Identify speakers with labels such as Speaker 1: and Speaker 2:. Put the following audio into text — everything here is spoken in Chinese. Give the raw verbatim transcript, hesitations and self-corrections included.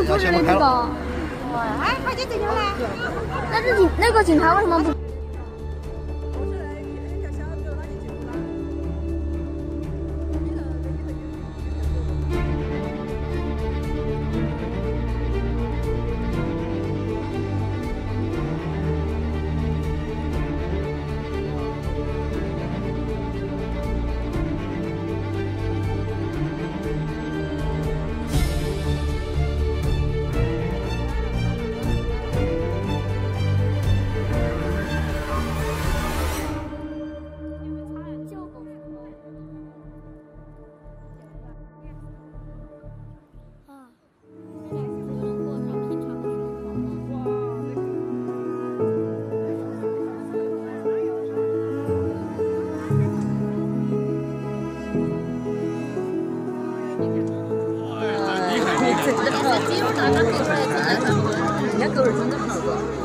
Speaker 1: 出事的地方。
Speaker 2: 哎，快点走进来。
Speaker 1: 但是警那个警察为什么不？
Speaker 3: 这这这肌肉哪个做出来？人家狗是真的好过。